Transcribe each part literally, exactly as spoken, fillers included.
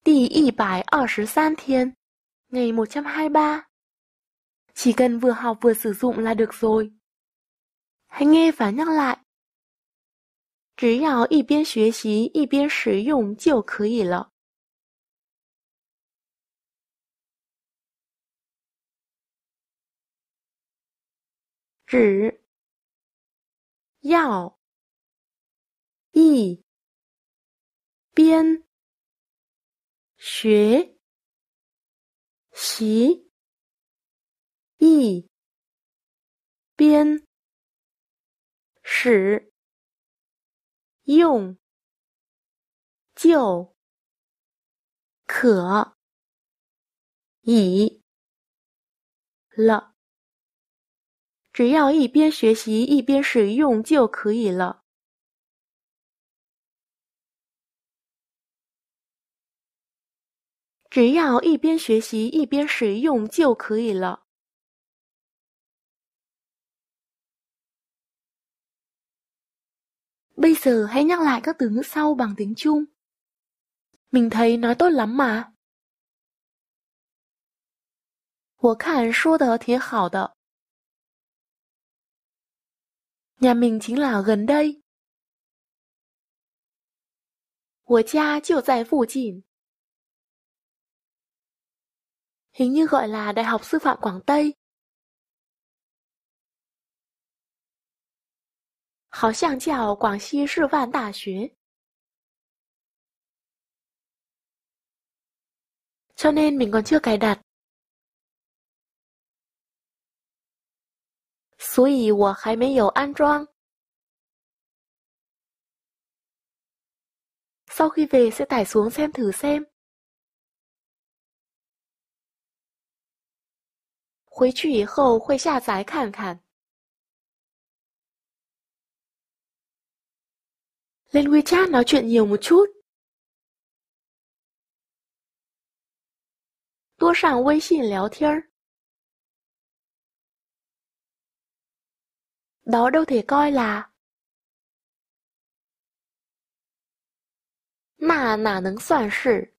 第一百二十三天, ngày một trăm hai mươi ba. Chỉ cần vừa học vừa sử dụng là được rồi. Hãy nghe và nhắc lại. 只要一边学习一边使用就可以了。只要一边学习一边使用就可以了。只要一边学习一边使用就可以了。只要一边学习一边使用就可以了。Bây giờ hãy nhắc lại các từ ngữ sau bằng tiếng Trung. Mình thấy nói tốt lắm mà. 我看说得挺好的。Nhà mình chính là gần đây. 我家就在附近. Hình như gọi là Đại học Sư phạm Quảng Tây. 好像叫广西师范大学. Cho nên mình còn chưa cài đặt. 所以我还没有安装. Sau khi về sẽ tải xuống xem thử xem. 回去以后会下载看看. Lên WeChat nói chuyện nhiều một chút. 多上微信聊天儿. Đó đâu thể coi là. 那哪能算是.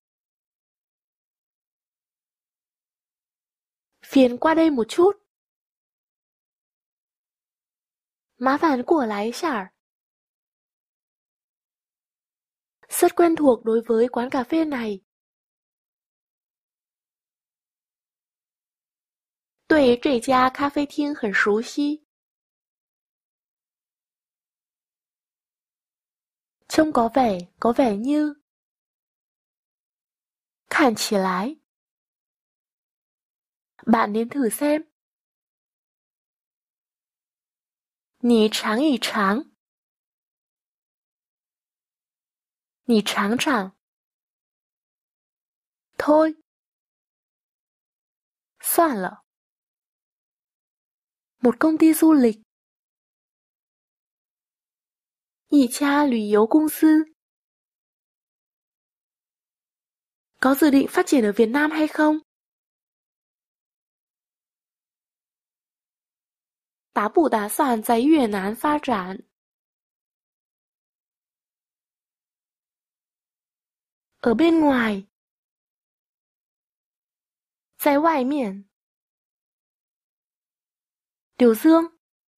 Phiền qua đây một chút. 麻烦过来一下. Rất quen thuộc đối với quán cà phê này. 对这家咖啡厅很熟悉. Trông có vẻ, có vẻ như. 看起来. Bạn nên thử xem. 你尝一尝. 你尝尝. Thôi. 算了. Một công ty du lịch. 一家旅游公司. Có dự định phát triển ở Việt Nam hay không? 打不打算在越南发展? Ở bên ngoài. 在外面. Tiểu Dương.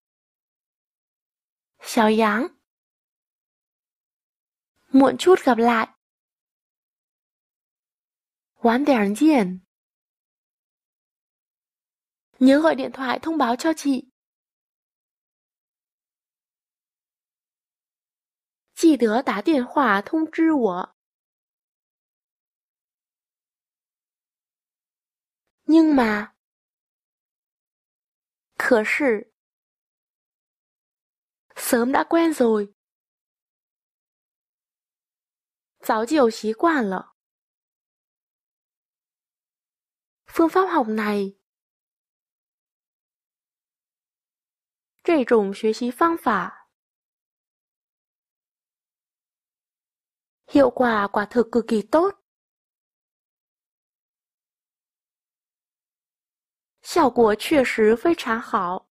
小杨. Muộn chút gặp lại. 晚点见. Nhớ gọi điện thoại thông báo cho chị. 记得打电话通知我. Nhưng mà. 可是. Sớm đã quen rồi. 早就习惯了. Phương pháp học này. 这种学习方法. Hiệu quả quả thực cực kỳ tốt. 效果确实非常好.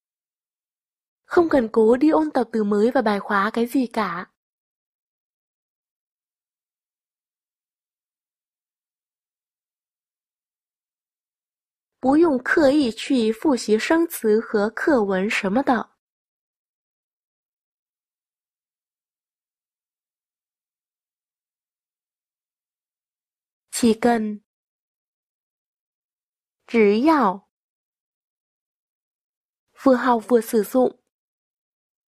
Không cần cố đi ôn tập từ mới và bài khóa cái gì cả. 不用刻意去复习生词和课文什么的。chỉ cần, 只要 vừa học vừa sử dụng.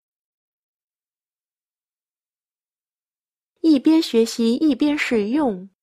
一边学习一边使用